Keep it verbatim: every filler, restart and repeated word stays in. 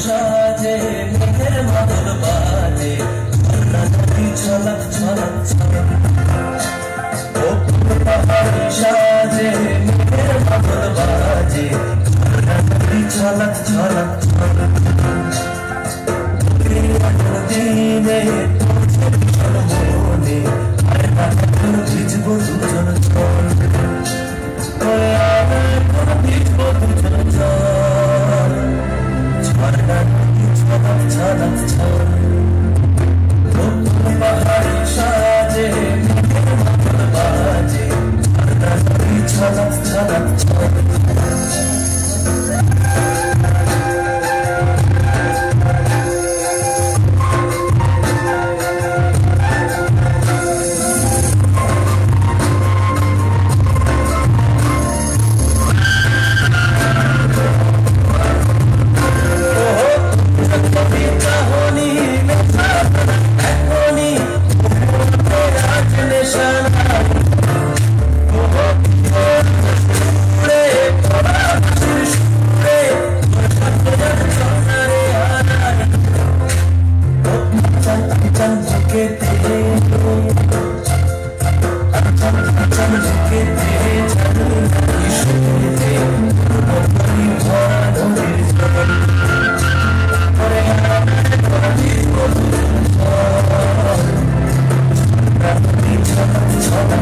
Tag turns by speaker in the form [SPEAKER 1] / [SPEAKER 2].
[SPEAKER 1] সাজে মেঘের মাদল বাজে ঝর্ণা নদী ছলক ছলক ছলক ও পাহাড়ি সাজে মেঘের মাদল বাজে ঝর্ণা নদী ছলক ছলক ছলক দিনে পৌঁছে ভীষণ মনে আর না ভিজবো দুজন চল ভিজবো দুজন চল ঝর্ণা নদী ছলক ছলক ছল পাহাড়ি সাজে মেঘের মাদল বাজে ঝর্ণা নদী ছলক ছলক ছল ছলক